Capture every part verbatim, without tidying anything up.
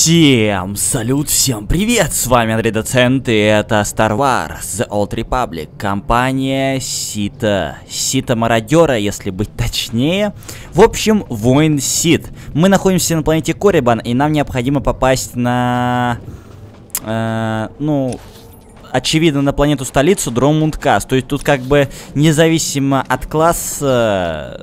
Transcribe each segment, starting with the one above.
Всем салют, всем привет, с вами Андрей Доцент, и это Star Wars The Old Republic, компания Сита, Сита Мародера, если быть точнее. В общем, воин Сит. Мы находимся на планете Коррибан, и нам необходимо попасть на, э, ну, очевидно, на планету-столицу Дроммунд-Кас. То есть тут как бы независимо от класса,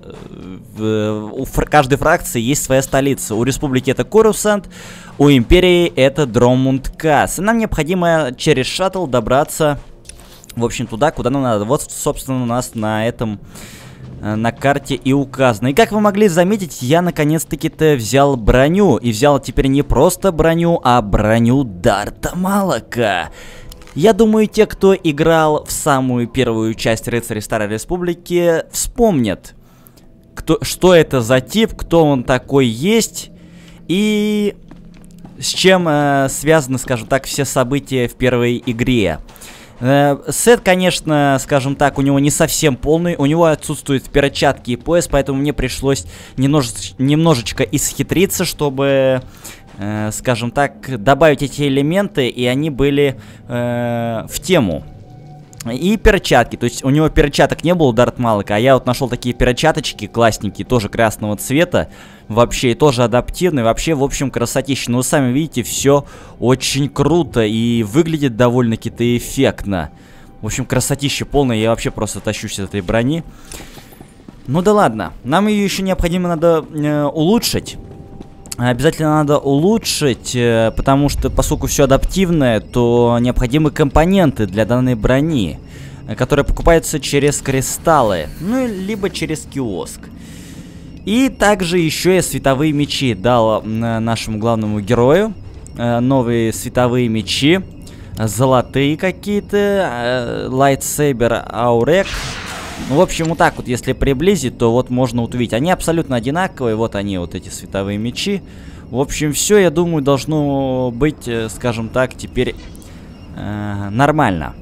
в, у фр каждой фракции есть своя столица. У республики это Корусант, у империи это Дроммунд-Кас. И нам необходимо через шаттл добраться, в общем, туда, куда нам надо. Вот, собственно, у нас на этом, на карте и указано. И как вы могли заметить, я наконец-таки-то взял броню. И взял теперь не просто броню, а броню Дарта Малака. Я думаю, те, кто играл в самую первую часть Рыцарей Старой Республики, вспомнят, кто, что это за тип, кто он такой есть, и с чем э, связаны, скажем так, все события в первой игре. Э, сет, конечно, скажем так, у него не совсем полный, у него отсутствуют перчатки и пояс, поэтому мне пришлось немножечко, немножечко исхитриться, чтобы... Э, скажем так, добавить эти элементы, и они были э, в тему. И перчатки, то есть у него перчаток не было, у Дарт Малака, а я вот нашел такие перчаточки классненькие, тоже красного цвета, вообще и тоже адаптивные, вообще, в общем, красотища. Но вы сами видите, все очень круто и выглядит довольно-таки эффектно. В общем, красотища полная, я вообще просто тащусь от этой брони. Ну да ладно, нам ее еще необходимо надо э, улучшить. Обязательно надо улучшить, потому что, поскольку все адаптивное, то необходимы компоненты для данной брони, которые покупаются через кристаллы, ну, либо через киоск. И также еще и световые мечи дал нашему главному герою. Новые световые мечи, золотые какие-то, лайтсейбер Аурек. Ну, в общем, вот так вот, если приблизить, то вот можно увидеть. Они абсолютно одинаковые, вот они, вот эти световые мечи. В общем, все, я думаю, должно быть, скажем так, теперь э, нормально.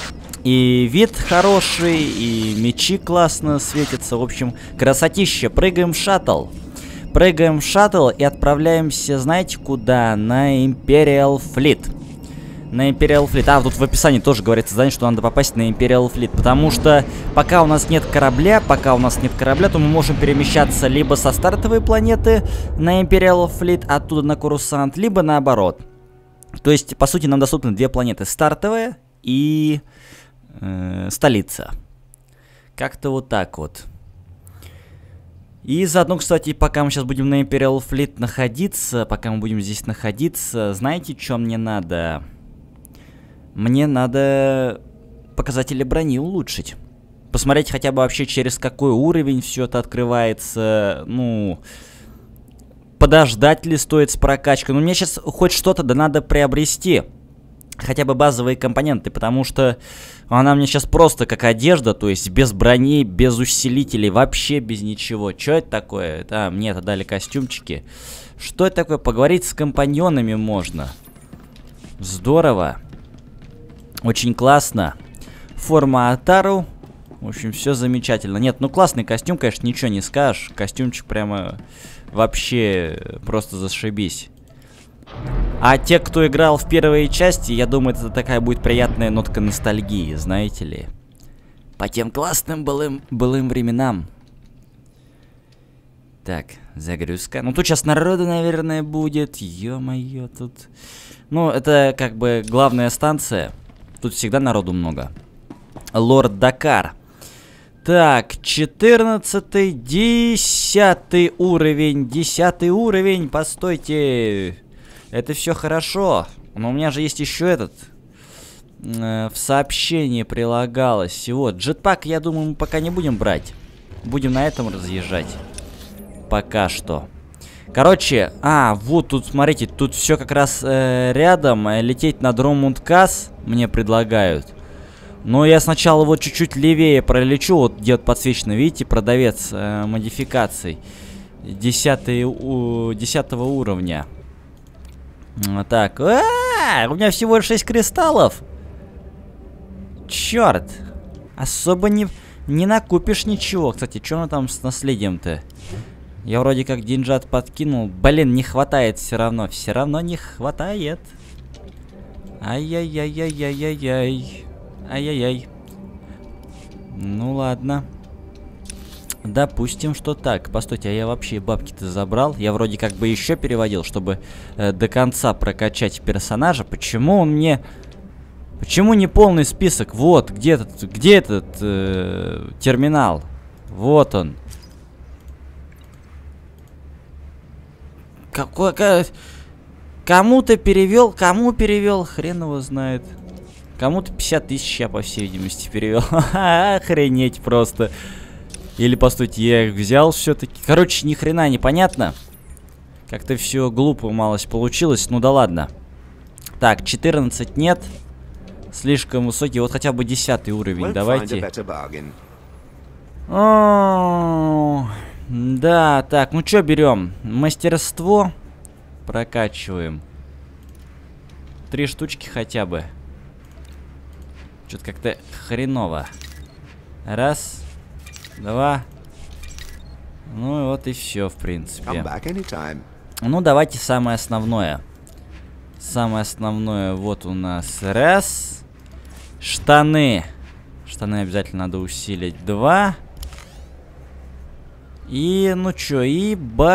И вид хороший, и мечи классно светятся. В общем, красотища. Прыгаем в шаттл. Прыгаем в шаттл и отправляемся, знаете, куда? На Imperial Fleet. На Imperial Fleet. А, тут в описании тоже говорится задание, что надо попасть на Imperial Fleet. Потому что пока у нас нет корабля, пока у нас нет корабля, то мы можем перемещаться либо со стартовой планеты на Imperial Fleet, оттуда на Корусант, либо наоборот. То есть, по сути, нам доступны две планеты. Стартовая и э, столица. Как-то вот так вот. И заодно, кстати, пока мы сейчас будем на Imperial Fleet находиться, пока мы будем здесь находиться, знаете, что мне надо? Мне надо показатели брони улучшить. Посмотреть хотя бы вообще, через какой уровень все это открывается. Ну, подождать ли стоит с прокачкой. Ну, мне сейчас хоть что-то да надо приобрести. Хотя бы базовые компоненты, потому что она мне сейчас просто как одежда, то есть без брони, без усилителей, вообще без ничего. Что это такое? А, мне это дали костюмчики. Что это такое? Поговорить с компаньонами можно. Здорово. Очень классно. Форма Атару. В общем, все замечательно. Нет, ну классный костюм, конечно, ничего не скажешь. Костюмчик прямо вообще просто зашибись. А те, кто играл в первые части, я думаю, это такая будет приятная нотка ностальгии, знаете ли. По тем классным былым, былым временам. Так, загрузка. Ну тут сейчас народу, наверное, будет. Ё-моё, тут... Ну, это как бы главная станция. Тут всегда народу много. Лорд Дакар. Так, четырнадцатый, десятый уровень. Десятый уровень, постойте. Это все хорошо. Но у меня же есть еще этот. Э, в сообщении прилагалось. Вот, джетпак, я думаю, мы пока не будем брать. Будем на этом разъезжать. Пока что. Короче, а, вот тут, смотрите, тут все как раз э, рядом. Э, лететь на Дроммунд-Кас мне предлагают. Но я сначала вот чуть-чуть левее пролечу. Вот где вот подсвечено, видите, продавец э, модификаций. Десятый, у, десятого уровня. Вот так. А-а-а, у меня всего шесть кристаллов. Черт. Особо не, не накупишь ничего. Кстати, что мы там с наследием-то? Я вроде как деньжат подкинул. Блин, не хватает все равно. Все равно не хватает. Ай-яй-яй-яй-яй-яй-яй. Ай-яй-яй. Ну ладно. Допустим, что так. Постойте, а я вообще бабки-то забрал. Я вроде как бы еще переводил, чтобы э, до конца прокачать персонажа. Почему он мне... Почему не полный список? Вот, где этот, где этот э, терминал? Вот он. Какой... Кому-то перевел, кому перевел, хрен его знает. Кому-то пятьдесят тысяч я, по всей видимости, перевел. Охренеть просто. Или, постойте, я их взял все-таки. Короче, ни хрена непонятно. Как-то все глупо малость получилось. Ну да ладно. Так, четырнадцать нет. Слишком высокий. Вот хотя бы десятый уровень. Давайте. О, да, так, ну что берем? Мастерство прокачиваем. Три штучки хотя бы. Что-то как-то хреново. Раз. Два. Ну и вот и все, в принципе. Ну, давайте самое основное. Самое основное вот у нас. Раз. Штаны. Штаны обязательно надо усилить. Два. И, ну чё, и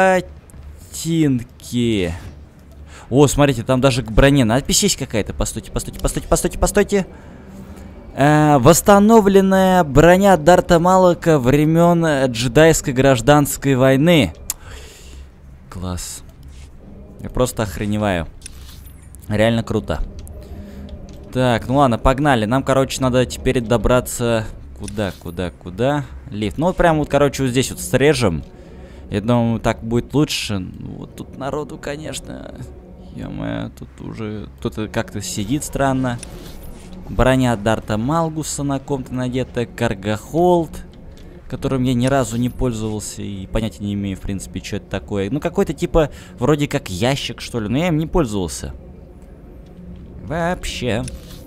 ботинки. О, смотрите, там даже к броне надпись есть какая-то. Постойте, постойте, постойте, постойте, постойте. Э, восстановленная броня Дарта Малака времен джедайской гражданской войны. Класс. Я просто охреневаю. Реально круто. Так, ну ладно, погнали. Нам, короче, надо теперь добраться... Куда, куда, куда? Лифт. Ну, вот прям вот, короче, вот здесь вот срежем. Я думаю, так будет лучше. Ну, вот тут народу, конечно... Ё-моё, тут уже... Кто-то как-то сидит странно. Броня Дарта Малгуса на ком-то надета. Каргохолд, которым я ни разу не пользовался и понятия не имею, в принципе, что это такое. Ну, какой-то типа, вроде как ящик, что ли. Но я им не пользовался. Вообще.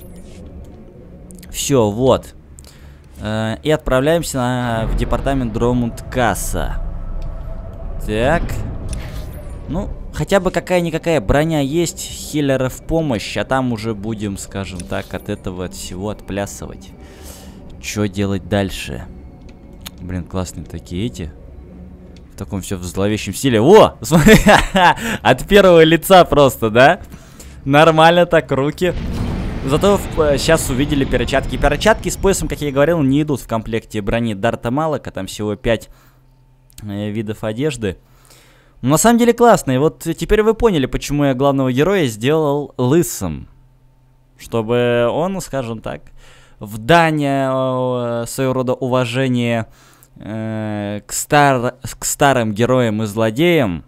Все, вот. Э, и отправляемся на, в департамент Дромунд-Касса. Так. Ну, хотя бы какая-никакая броня есть, хиллера в помощь, а там уже будем, скажем так, от этого от всего отплясывать. Что делать дальше? Блин, классные такие эти. В таком все в зловещем стиле. О, смотри, от первого лица просто, да? Нормально так, руки. Зато сейчас увидели перчатки. Перчатки с поясом, как я и говорил, не идут в комплекте брони Дарта Малака. Там всего пять э, видов одежды. Но на самом деле классно. И вот теперь вы поняли, почему я главного героя сделал лысым. Чтобы он, скажем так, в дань э, своего рода уважения э, к, стар к старым героям и злодеям,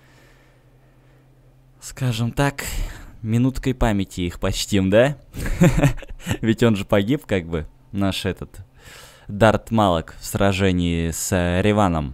скажем так, минуткой памяти их почтим, да? Ведь он же погиб, как бы, наш этот Дарт Малак в сражении с э, Реваном.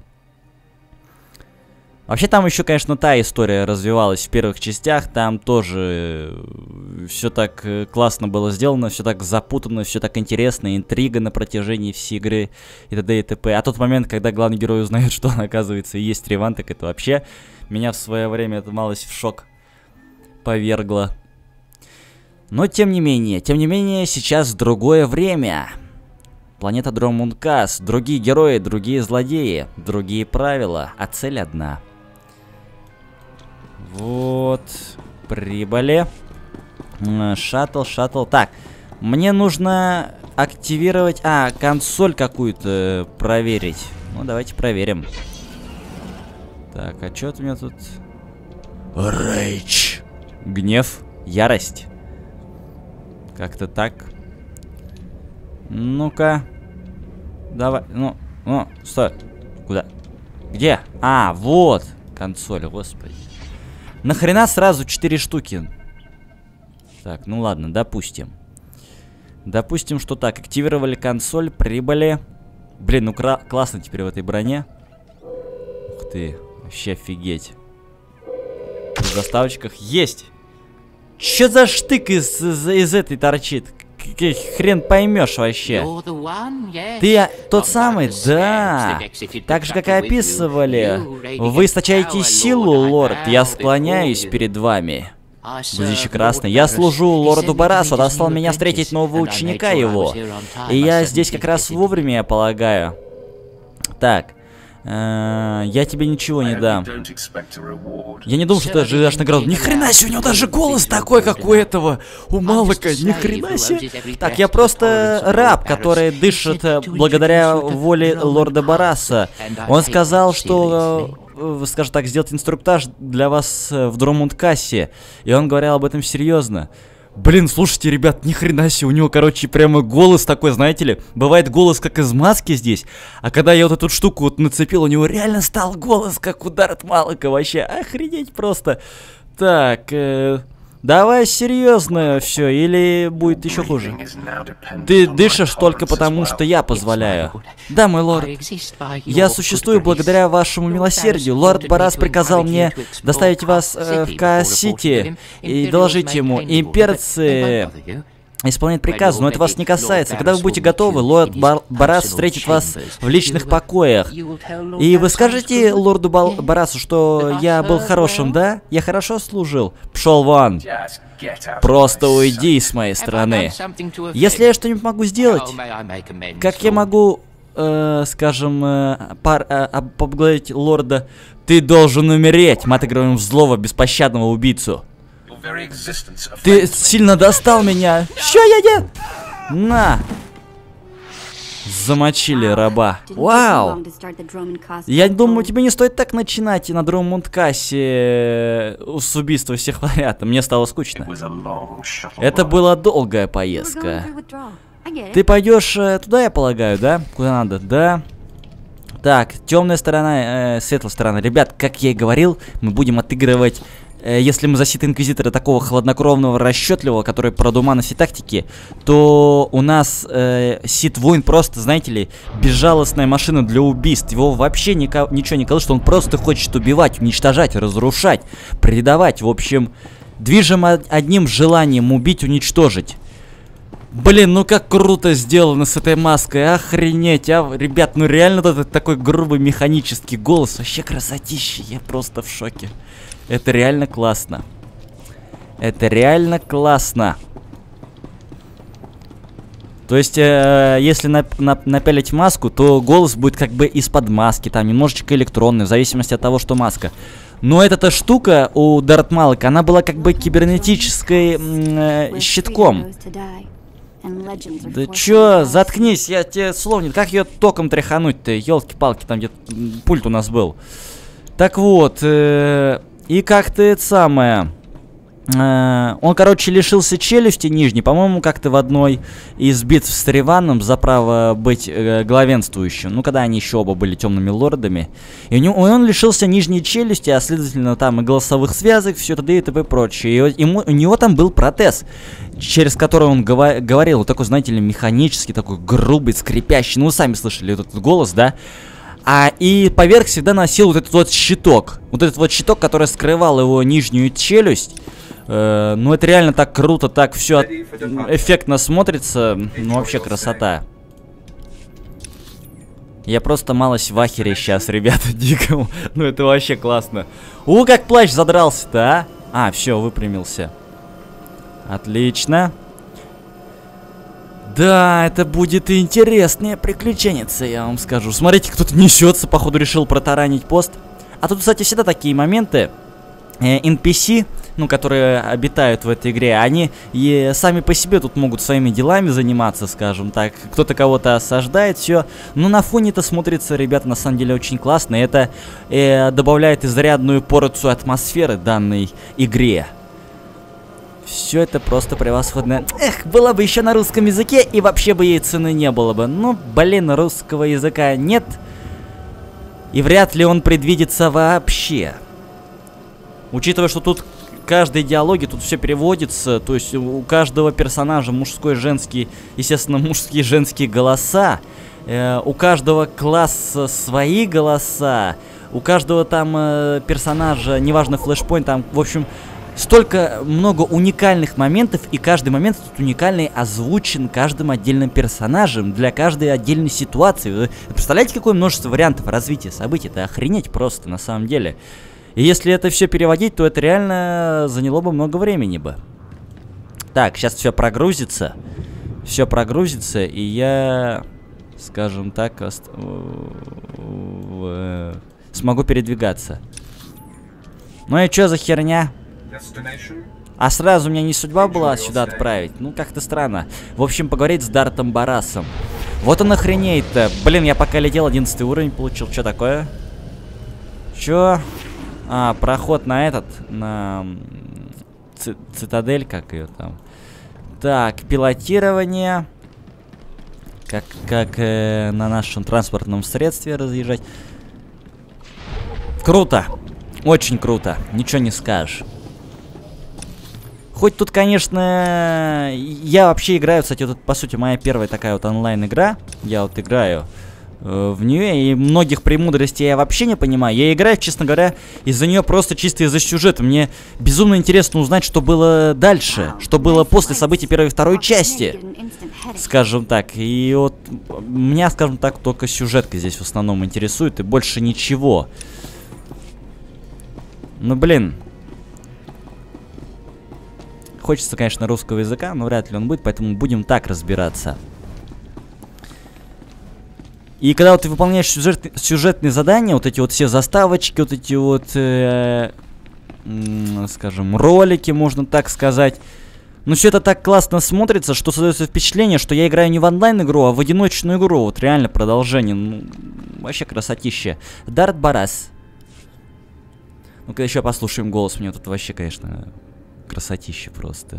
Вообще там еще, конечно, та история развивалась в первых частях. Там тоже все так классно было сделано, все так запутанно, все так интересно, интрига на протяжении всей игры и т.д. и т.п. А тот момент, когда главный герой узнает, что он, оказывается, и есть Реван, так это вообще меня в свое время это малость в шок повергло. Но тем не менее, тем не менее, сейчас другое время. Планета Дромунд-Касс, другие герои, другие злодеи, другие правила, а цель одна. Вот, прибыли. Шаттл, шаттл. Так, мне нужно активировать... А, консоль какую-то проверить. Ну, давайте проверим. Так, а что у меня тут? Рейдж. Гнев, ярость. Как-то так. Ну-ка. Давай, ну, ну, стой. Куда? Где? А, вот. Консоль, господи. Нахрена сразу четыре штуки? Так, ну ладно, допустим. Допустим, что так. Активировали консоль, прибыли. Блин, ну классно теперь в этой броне. Ух ты, вообще офигеть. В заставочках есть. Чё за штык из, из, из этой торчит? хрен поймешь вообще. Ты тот самый? Да. Так же, как и описывали. Вы источаете силу, лорд. Я склоняюсь перед вами. Ближе красный. Я служу лорду Барасу, он достал меня встретить нового ученика его. И я здесь как раз вовремя, я полагаю. Так. Э, я тебе ничего не дам. Я не думал, что ты ожидаешь награду. Ни хрена себе, у него даже голос такой, как у этого. У Малака, ни хрена себе. Так, я просто раб, который дышит благодаря воле лорда Бараса. Он сказал, что... скажем так, сделать инструктаж для вас в Дромунд-кассе. И он говорил об этом серьезно. Блин, слушайте, ребят, ни хрена себе, у него, короче, прямо голос такой, знаете ли. Бывает голос как из маски здесь. А когда я вот эту штуку вот нацепил, у него реально стал голос, как у Дарт Малака. Вообще, охренеть просто. Так, э, давай серьезно все, или будет еще хуже. Ты дышишь только потому, что я позволяю. Да, мой лорд. Я существую благодаря вашему милосердию. Лорд Барас приказал мне доставить вас э, в Каас-Сити и доложить ему. Имперцы исполняют приказ, но это вас не касается. Когда вы будете готовы, лорд Бар Барас встретит вас в личных покоях. И вы скажете лорду Бал Барасу, что я был хорошим, да? Я хорошо служил? Пшел вон. Просто уйди с моей стороны. Если я что-нибудь могу сделать, как я могу, э, скажем, э, пар, э, поблагодарить лорда? Ты должен умереть, мы отыгрываем злого, беспощадного убийцу. Ты сильно достал меня. Что я делаю? На. Замочили раба. Вау. Я думаю, тебе не стоит так начинать и на Дромунд-кассе с убийства всех подряд. Мне стало скучно. Это была долгая поездка. Ты пойдешь туда, я полагаю, да? Куда надо, да? Так, темная сторона, э, светлая сторона. Ребят, как я и говорил, мы будем отыгрывать... Если мы за Сита Инквизитора такого хладнокровного, расчетливого, который про думанность и тактики, то у нас э, Сит Воин просто, знаете ли, безжалостная машина для убийств. Его вообще нико, ничего не колышет, он просто хочет убивать, уничтожать, разрушать, предавать. В общем, движим одним желанием убить, уничтожить. Блин, ну как круто сделано с этой маской, охренеть, а, ребят, ну реально этот такой грубый механический голос, вообще красотища, я просто в шоке. Это реально классно. Это реально классно. То есть, э, если на, на, напялить маску, то голос будет как бы из-под маски, там немножечко электронный, в зависимости от того, что маска. Но эта штука у Дарт Малака, она была как бы кибернетической э, щитком. Да чё, заткнись, я тебе словно... Как ее током тряхануть-то, елки-палки, там где пульт у нас был. Так вот, э, и как-то это самое... Э, он, короче, лишился челюсти нижней, по-моему, как-то в одной из битв с Треваном за право быть э, главенствующим. Ну, когда они еще оба были темными лордами. И у него, он лишился нижней челюсти, а следовательно, там и голосовых связок, все т.д. и т.п. прочее. И ему, у него там был протез, через который он гова говорил, вот такой, знаете ли, механический, такой грубый, скрипящий. Ну, вы сами слышали вот этот голос, да? А и поверх всегда носил вот этот вот щиток. Вот этот вот щиток, который скрывал его нижнюю челюсть. Э, ну, это реально так круто, так все эффектно смотрится. Ну, вообще красота. Я просто малость в ахере сейчас, ребята, дикому. Ну, это вообще классно. У, как плащ задрался-то, а? А, все, выпрямился. Отлично. Да, это будет интересная приключенница, я вам скажу. Смотрите, кто-то несется, походу решил протаранить пост. А тут, кстати, всегда такие моменты. Э, эн пи си, ну, которые обитают в этой игре, они и сами по себе тут могут своими делами заниматься, скажем так. Кто-то кого-то осаждает, все. Но на фоне это смотрится, ребята, на самом деле очень классно. Это э, добавляет изрядную порцию атмосферы данной игре. Все это просто превосходно. Эх, было бы еще на русском языке, и вообще бы ей цены не было бы. Ну, блин, русского языка нет. И вряд ли он предвидится вообще. Учитывая, что тут каждой диалоги, тут все переводится. То есть у каждого персонажа мужской, женский, естественно, мужские и женские голоса. Э, у каждого класса свои голоса. У каждого там э, персонажа, неважно, флешпоинт, там, в общем... Столько много уникальных моментов, и каждый момент тут уникальный, озвучен каждым отдельным персонажем для каждой отдельной ситуации. Вы представляете, какое множество вариантов развития событий? Это охренеть просто, на самом деле. И если это все переводить, то это реально заняло бы много времени бы. Так, сейчас все прогрузится. Все прогрузится, и я, скажем так, ост... смогу передвигаться. Ну и что за херня? А сразу у меня не судьба была сюда отправить? Ну, как-то странно. В общем, поговорить с Дартом Барасом. Вот он охренеет-то. Блин, я пока летел, одиннадцатый уровень получил. Что такое? Чё? А, проход на этот, на Ц цитадель, как ее там. Так, пилотирование. Как, как э, на нашем транспортном средстве разъезжать. Круто. Очень круто. Ничего не скажешь. Хоть тут, конечно, я вообще играю, кстати, вот, по сути, моя первая такая вот онлайн-игра. Я вот играю э, в нее, и многих премудростей я вообще не понимаю. Я играю, честно говоря, из-за нее просто чисто из-за сюжета. Мне безумно интересно узнать, что было дальше, что было после событий первой и второй части, скажем так. И вот меня, скажем так, только сюжетка здесь в основном интересует, и больше ничего. Ну, блин. Хочется, конечно, русского языка, но вряд ли он будет, поэтому будем так разбираться. И когда вот ты выполняешь сюжет, сюжетные задания, вот эти вот все заставочки, вот эти вот, э, э, скажем, ролики, можно так сказать. Ну, все это так классно смотрится, что создается впечатление, что я играю не в онлайн-игру, а в одиночную игру. Вот реально продолжение. Ну, вообще красотища. Дарт Барас. Ну-ка еще послушаем голос. Мне тут вообще, конечно... Красотища просто.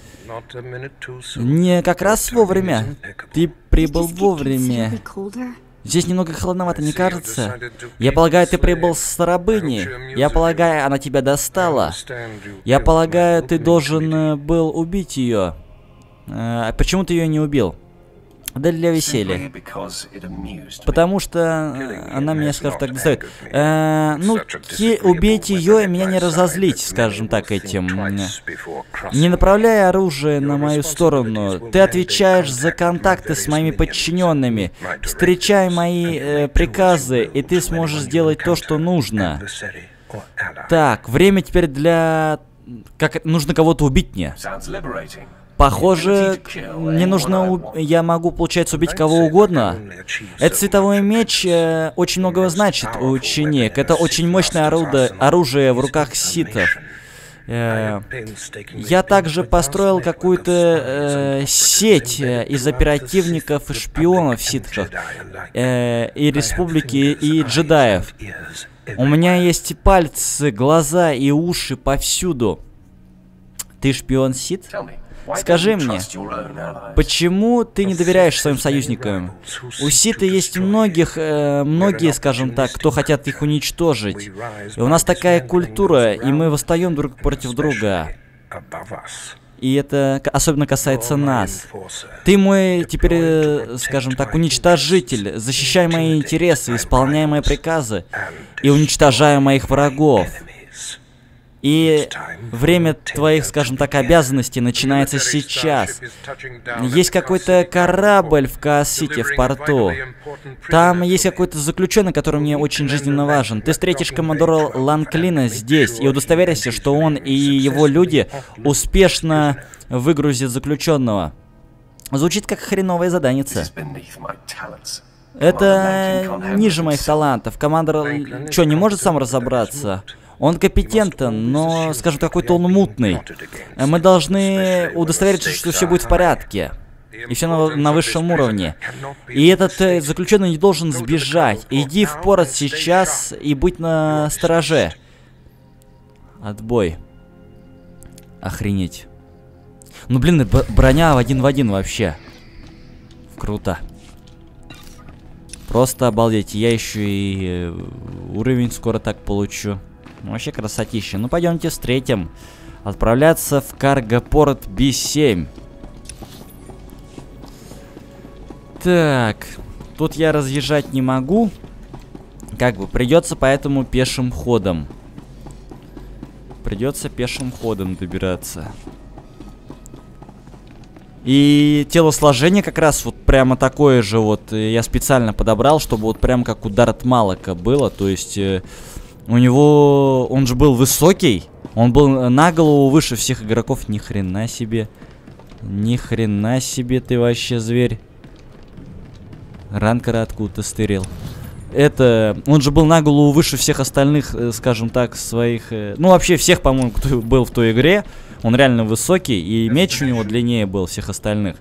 Не, как раз вовремя. Ты прибыл вовремя. Здесь немного холодновато, не кажется? Я полагаю, ты прибыл с рабыни. Я полагаю, она тебя достала. Я полагаю, ты должен был убить ее. А почему ты ее не убил? Да для веселья. Потому что она меня, скажем так, достает. Э, ну, убить ее и меня не разозлить, скажем так, этим. Не направляй оружие на мою сторону. Ты отвечаешь за контакты с моими подчиненными. Встречай мои э, приказы, и ты сможешь сделать то, что нужно. Так, время теперь для... Как нужно кого-то убить мне. Похоже, мне нужно... У... Я могу, получается, убить кого угодно. Этот световой меч э, очень многого значит, ученик. Это очень мощное орудие, оружие в руках ситов. Э, я также построил какую-то э, сеть из оперативников и шпионов ситхов, э, и республики, и джедаев. У меня есть пальцы, глаза и уши повсюду. Ты шпион сит? Скажи мне, почему ты не доверяешь своим союзникам? У сита есть многих, э, многие, скажем так, кто хотят их уничтожить. И у нас такая культура, и мы восстаем друг против друга. И это особенно касается нас. Ты мой, теперь, скажем так, уничтожитель. Защищай мои интересы, исполняй мои приказы и уничтожай моих врагов. И время твоих, скажем так, обязанностей начинается сейчас. Есть какой-то корабль в Каас-Сити, в порту. Там есть какой-то заключенный, который мне очень жизненно важен. Ты встретишь командора Ланклина здесь и удостоверишься, что он и его люди успешно выгрузят заключенного. Звучит как хреновая заданица. Это ниже моих талантов. Командор что, не может сам разобраться? Он компетентен, но, скажем, какой-то он мутный. Мы должны удостовериться, что все будет в порядке. И все на, на высшем уровне. И этот э, заключенный не должен сбежать. Иди в порт сейчас и будь на стороже. Отбой. Охренеть. Ну, блин, броня в один в один вообще. Круто. Просто обалдеть. Я еще и уровень скоро так получу. Вообще красотища. Ну, пойдемте встретим. Отправляться в каргопорт Би семь. Так. Тут я разъезжать не могу. Как бы придется поэтому пешим ходом. Придется пешим ходом добираться. И телосложение как раз вот прямо такое же вот я специально подобрал, чтобы вот прям как у Дарт Малака было. То есть э, у него, он же был высокий, он был на голову выше всех игроков. Ни хрена себе. Ни хрена себе ты вообще зверь. Ранкера откуда-то стырил. Это, он же был на голову выше всех остальных, э, скажем так, своих... Э, ну вообще всех, по-моему, кто был в той игре. Он реально высокий, и меч у него длиннее был всех остальных.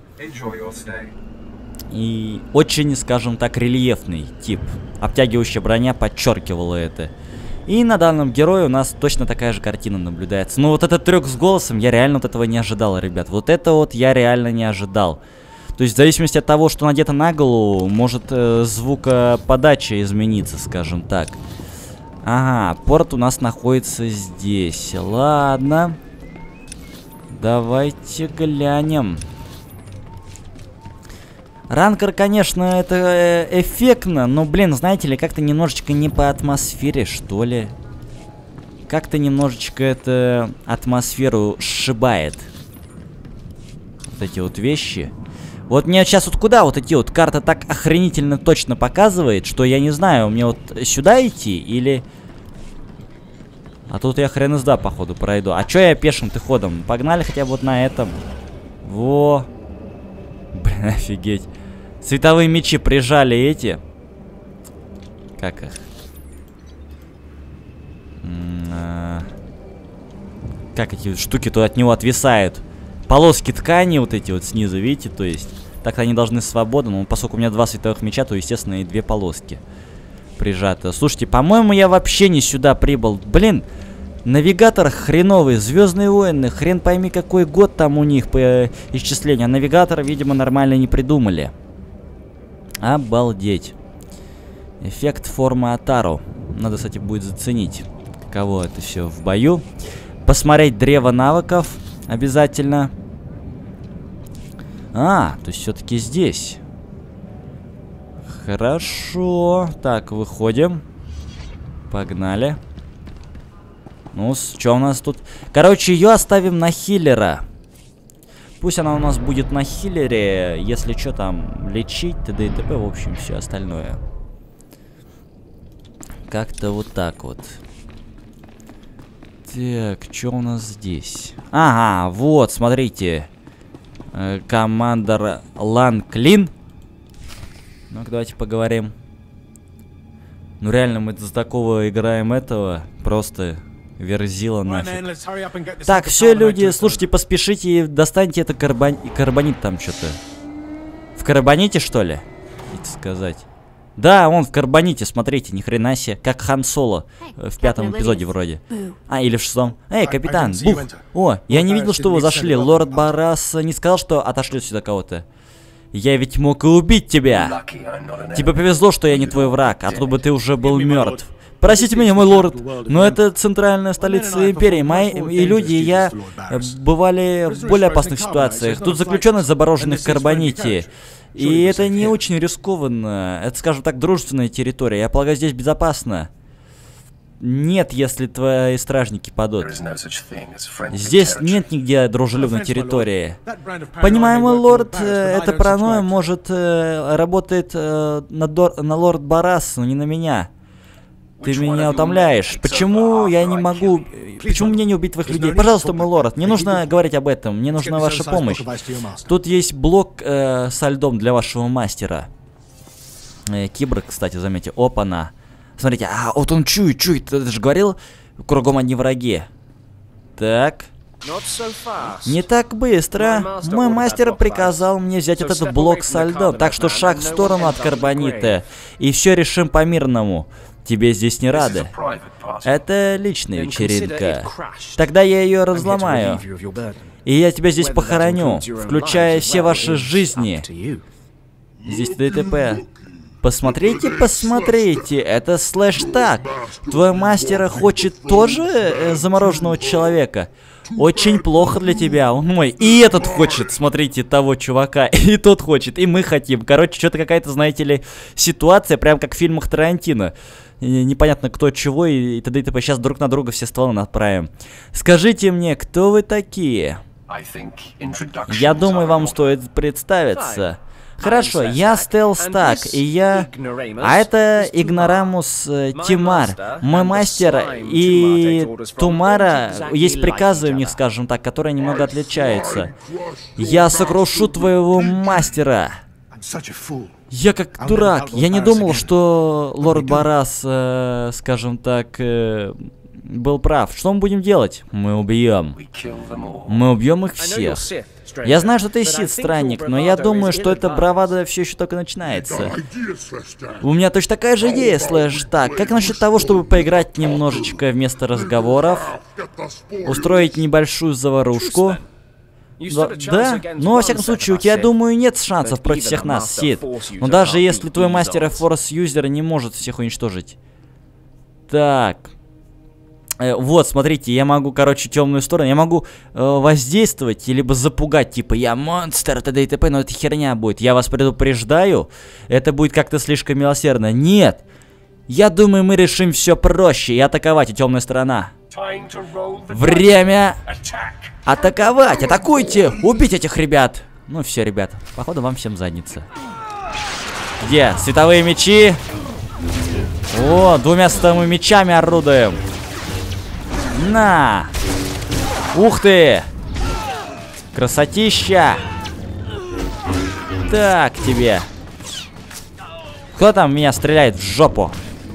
И очень, скажем так, рельефный тип. Обтягивающая броня подчеркивала это. И на данном герое у нас точно такая же картина наблюдается. Но вот этот трюк с голосом, я реально вот этого не ожидал, ребят. Вот это вот я реально не ожидал. То есть в зависимости от того, что надето на голову, может э, звукоподача измениться, скажем так. Ага, порт у нас находится здесь. Ладно. Давайте глянем. Ранкер, конечно, это эффектно, но, блин, знаете ли, как-то немножечко не по атмосфере, что ли. Как-то немножечко это атмосферу сшибает. Вот эти вот вещи. Вот мне сейчас вот куда вот эти вот карта так охренительно точно показывает, что я не знаю, мне вот сюда идти или... А тут я хрен изда, походу, пройду. А чё я пешим-то ходом? Погнали хотя бы вот на этом. Во. Блин, офигеть. Световые мечи прижали эти. Как их? М -а как эти штуки тут от него отвисают? Полоски ткани вот эти вот снизу, видите? То есть, так они должны свободно. Но поскольку у меня два световых меча, то, естественно, и две полоски прижато. Слушайте, по-моему, я вообще не сюда прибыл. Блин, навигатор хреновый, Звездные войны, хрен пойми какой год там у них по исчислению. А навигатора, видимо, нормально не придумали. Обалдеть. Эффект формы Атару. Надо, кстати, будет заценить, каково это все в бою. Посмотреть древо навыков обязательно. А, то есть все-таки здесь. Хорошо. Так, выходим. Погнали. Ну, что у нас тут? Короче, ее оставим на хиллера. Пусть она у нас будет на хиллере. Если что там, лечить, т.д. и т.п. В общем, все остальное. Как-то вот так вот. Так, что у нас здесь? Ага, вот, смотрите. Э, командор Ланклин. Ну-ка, давайте поговорим. Ну, реально, мы за такого играем этого. Просто верзила нафиг. Так, все, люди, слушайте, поспешите и достаньте это карбон... карбонит там что-то. В карбоните, что ли? Хотите сказать. Да, он в карбоните, смотрите, ни хрена себе. Как Хан Соло в пятом эпизоде вроде. А, или в шестом. Эй, капитан, бух. О, я не видел, что вы зашли. Лорд Барас не сказал, что отошлет сюда кого-то. Я ведь мог и убить тебя. Тебе повезло, что я не твой враг, а то бы ты уже был мертв. Простите меня, мой лорд, но это центральная столица империи. Мои и люди, и я бывали в более опасных ситуациях. Тут заключенных, забороженных в карбоните. И это не очень рискованно. Это, скажем так, дружественная территория. Я полагаю, здесь безопасно. Нет, если твои стражники падут. Здесь нет нигде дружелюбной территории. Понимаемый лорд, это паранойя, может, работает на, Дор на лорд Барас, но не на меня. Ты меня утомляешь. Почему я не могу... Почему мне не убить твоих людей? Пожалуйста, мой лорд, не нужно говорить об этом. Мне нужна ваша помощь. Тут есть блок э, со льдом для вашего мастера. Э, Кибрик, кстати, заметьте. Опа-на. Смотрите, а вот он чует, чует. Ты же говорил, кругом одни враги. Так. Не так быстро. Мой мастер приказал мне взять этот блок со льдом. Так что шаг в сторону от карбонита. И все решим по-мирному. Тебе здесь не рады. Это личная вечеринка. Тогда я ее разломаю. И я тебя здесь похороню, включая все ваши жизни. Здесь ДТП. Посмотрите, посмотрите, это слэш-так. Твой мастер хочет тоже э, замороженного человека. Очень плохо для тебя, он мой. И этот хочет, смотрите, того чувака. И тот хочет, и мы хотим. Короче, что-то какая-то, знаете ли, ситуация, прям как в фильмах Тарантино. непонятно кто чего, и т.д. и т.п. Сейчас друг на друга все стволы отправим. Скажите мне, кто вы такие? Я думаю, вам стоит представиться. Хорошо, я Стелстак, и я... А это Игнорамус э, Тимар, мой мастер, и Тумара, есть приказы у них, скажем так, которые немного отличаются. Я сокрушу твоего мастера. Я как дурак, я не думал, что лорд Барас, э, скажем так, э, был прав. Что мы будем делать? Мы убьем. Мы убьем их всех. Я знаю, что ты Сит, странник, но я думаю, что эта бравада все еще только начинается. У меня точно такая же идея, Слэш. Так, как насчет того, чтобы поиграть немножечко вместо разговоров? Устроить небольшую заварушку? Да, да? Но, во всяком случае, у тебя, думаю, нет шансов против всех нас, Сид. Но даже если твой мастер Форс-юзер не может всех уничтожить. Так... Вот, смотрите, я могу, короче, темную сторону, я могу э, воздействовать, либо запугать, типа, я монстр, т.д. и т.п., но это херня будет. Я вас предупреждаю, это будет как-то слишком милосердно. Нет, я думаю, мы решим все проще и атаковать, и темная сторона. Время атаковать, атакуйте, убить этих ребят. Ну все, ребят, походу вам всем задница. Где? Световые мечи. О, двумя световыми мечами орудуем. На! Ух ты! Красотища! Так тебе. Кто там меня стреляет в жопу?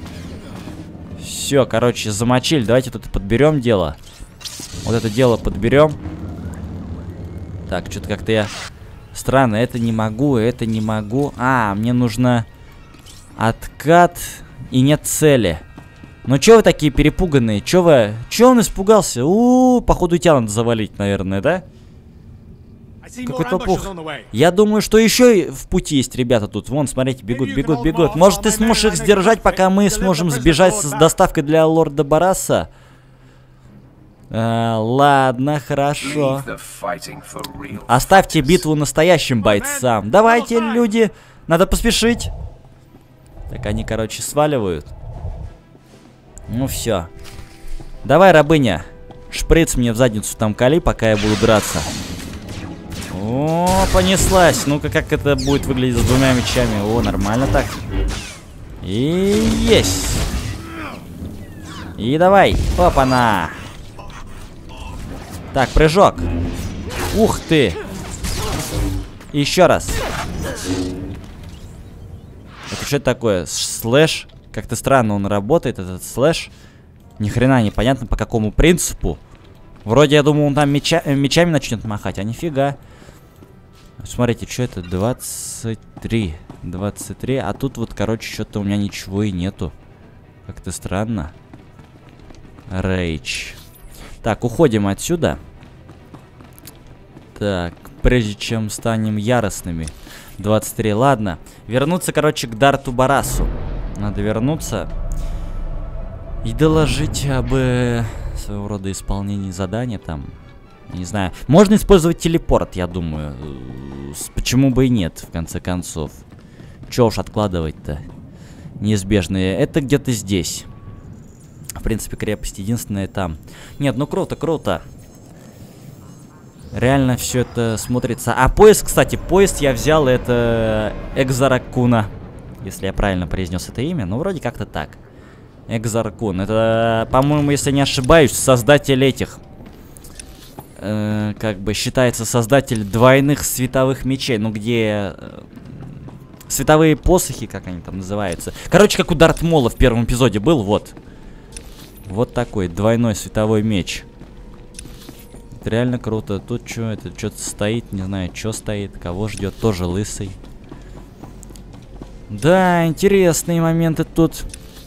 Все, короче, замочили. Давайте тут подберем дело. Вот это дело подберем. Так, что-то как-то я... Странно, это не могу, это не могу. А, мне нужно... Откат и нет цели. Ну чё вы такие перепуганные? Чё вы... Чё он испугался? У-у-у, походу тебя надо завалить, наверное, да? Какой-то пух. Я думаю, что еще в пути есть ребята тут. Вон, смотрите, бегут, бегут, бегут. Может, ты сможешь их сдержать, пока мы сможем сбежать с доставкой для лорда Бараса? А, ладно, хорошо. Оставьте битву настоящим бойцам. Давайте, люди, надо поспешить. Так, они, короче, сваливают. Ну все. Давай, рабыня, шприц мне в задницу там кали, пока я буду драться. О, понеслась. Ну-ка, как это будет выглядеть с двумя мечами. О, нормально так. И есть. И давай. Опа-на. Так, прыжок. Ух ты. Еще раз. Это что такое? Слэш? Как-то странно он работает, этот слэш. Ни хрена непонятно по какому принципу. Вроде я думал, он там меча мечами начнет махать, а нифига. Смотрите, что это? двадцать три. двадцать три. А тут вот, короче, что-то у меня ничего и нету. Как-то странно. Рейдж. Так, уходим отсюда. Так, прежде чем станем яростными. двадцать три, ладно. Вернуться, короче, к Дарту Барасу. Надо вернуться и доложить об э, своего рода исполнении задания там. Не знаю. Можно использовать телепорт, я думаю. Почему бы и нет, в конце концов. Чё уж откладывать-то? Неизбежные. Это где-то здесь. В принципе, крепость единственная там. Нет, ну круто, круто. Реально все это смотрится. А поезд, кстати, поезд я взял, это Экзаракуна. Если я правильно произнес это имя. Ну, вроде как-то так. Экзаркун. Это, по-моему, если не ошибаюсь, создатель этих... Э, как бы считается создатель двойных световых мечей. Ну, где... Э, световые посохи, как они там называются. Короче, как у Дарт Мола в первом эпизоде был, вот. Вот такой двойной световой меч. Это реально круто. Тут что, это что-то стоит, не знаю, что стоит, кого ждет, тоже лысый. Да, интересные моменты тут.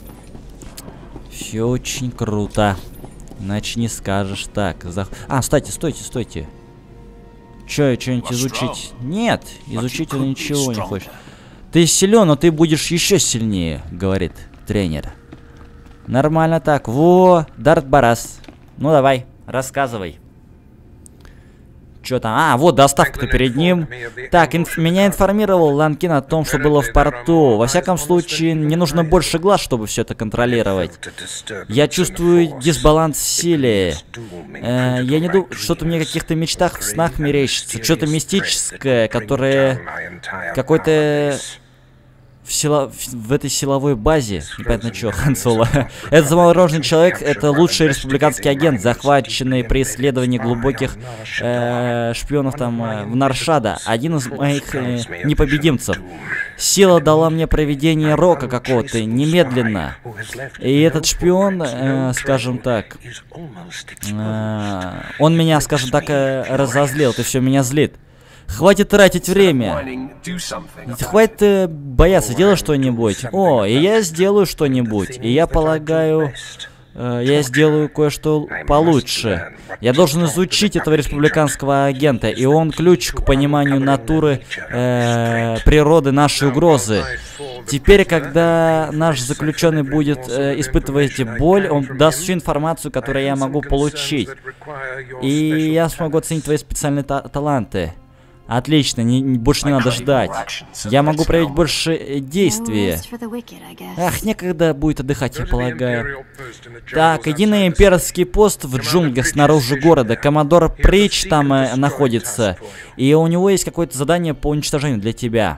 Все очень круто. Иначе не скажешь. Так, зах... А, кстати, стойте, стойте. Че, что-нибудь изучить? Нет, изучить он ничего не хочет. Ты силен, но ты будешь еще сильнее, говорит тренер. Нормально так. Во, Дарт Барас. Ну давай, рассказывай. Что там? А, вот доставка-то перед ним. Так, инф меня информировал Ланкин о том, что было в порту. Во всяком случае, мне нужно больше глаз, чтобы все это контролировать. Я чувствую дисбаланс в силе. Э, я не думаю, что-то мне в каких-то мечтах, в снах мерещится. Что-то мистическое, которое... Какой-то... В, сила... в этой силовой базе, непонятно что, Хан Соло. Этот замороженный человек — это лучший республиканский агент, захваченный при исследовании глубоких э, шпионов там э, в Наршада. Один из моих э, непобедимцев. Сила дала мне проведение рока какого-то, немедленно. И этот шпион, э, скажем так, э, он меня, скажем так, э, разозлил, это все меня злит. Хватит тратить время. Хватит э, бояться, делай что-нибудь. О, и я сделаю что-нибудь. И я полагаю, э, я сделаю кое-что получше. Я должен изучить этого республиканского агента, и он ключ к пониманию натуры э, природы нашей угрозы. Теперь, когда наш заключенный будет э, испытывать боль, он даст всю информацию, которую я могу получить. И я смогу оценить твои специальные та таланты. Отлично, не, не, больше не надо ждать. Я могу проявить больше действия. Ах, некогда будет отдыхать, я полагаю. Так, иди на имперский пост в джунглях снаружи города. Коммодор Прич там э, находится. И у него есть какое-то задание по уничтожению для тебя.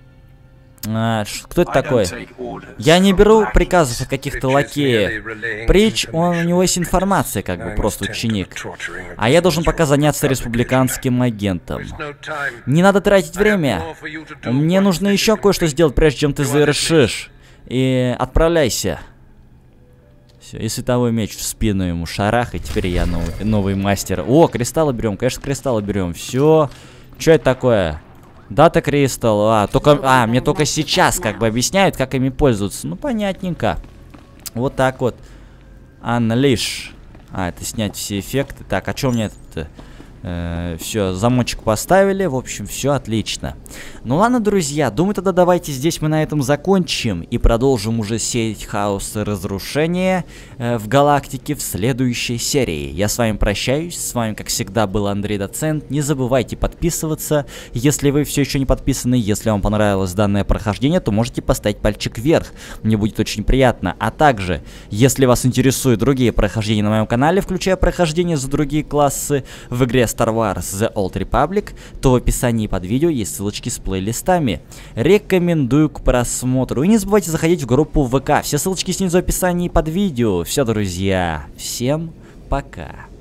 А, кто это такой? Я не беру приказов от каких-то лакеев. Прич, он, у него есть информация, как бы, просто ученик. А я должен пока заняться республиканским агентом. Не надо тратить время. Мне нужно еще кое-что сделать, прежде чем ты завершишь. И отправляйся. Все, и световой меч в спину ему шарах, и теперь я новый, новый мастер. О, кристаллы берем, конечно, кристаллы берем. Все. Что это такое? Дата кристалл, а, только, а, мне только сейчас как бы объясняют, как ими пользоваться. Ну, понятненько. Вот так вот. Unleash. А, это снять все эффекты. Так, а что мне это? Э, все, замочек поставили. В общем, все отлично. Ну ладно, друзья, думаю, тогда давайте здесь мы на этом закончим и продолжим уже сеять хаос и разрушение э, в галактике в следующей серии. Я с вами прощаюсь. С вами, как всегда, был Андрей Доцент. Не забывайте подписываться, если вы все еще не подписаны. Если вам понравилось данное прохождение, то можете поставить пальчик вверх. Мне будет очень приятно. А также, если вас интересуют другие прохождения на моем канале, включая прохождение за другие классы в игре Star Wars The Old Republic, то в описании под видео есть ссылочки с плейлистами. Рекомендую к просмотру. И не забывайте заходить в группу в ВК. Все ссылочки снизу в описании под видео. Все, друзья. Всем пока.